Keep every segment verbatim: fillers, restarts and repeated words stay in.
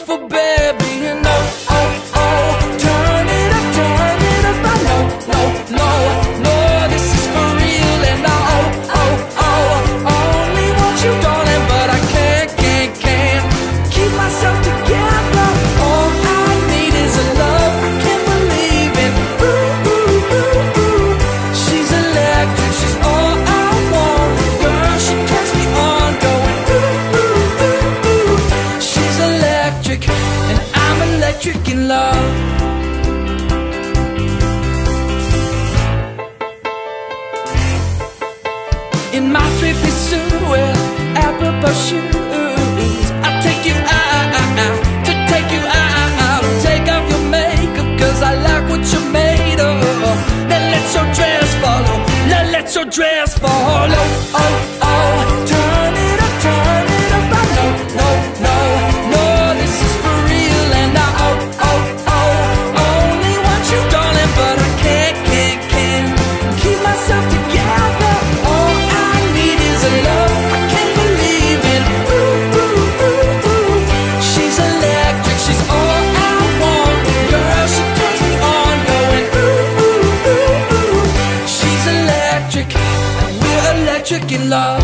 beautiful baby. And oh, oh, oh, turn it up, turn it up. I know, no, no, no, this is for real. And oh, oh, oh, only want you, darling, but I can't, can't, can't keep myself together. All I need is a love I can't believe in. Ooh, ooh, ooh, ooh. She's electric, she's all I want. Girl, she turns me on, going ooh, ooh, ooh, ooh. She's electric, and I'm electric in love. In my three-piece suit with apropos shoes, I'll take you out, to take you out. Take off your makeup, cause I like what you're made of. Then let your dress follow, let, let your dress follow. Oh, oh, turn it up, turn it up. I know, no, no, no, this is for real. And I, oh, oh, oh, only want you, darling, but I can't, can't, can't keep myself together. All I need is a love I can't believe in. Ooh, ooh, ooh, ooh. She's electric, she's all I want. Girl, she turns me on, going ooh, ooh, ooh, ooh. She's electric, and we're electric in love.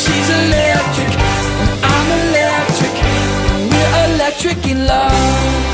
Electric in love.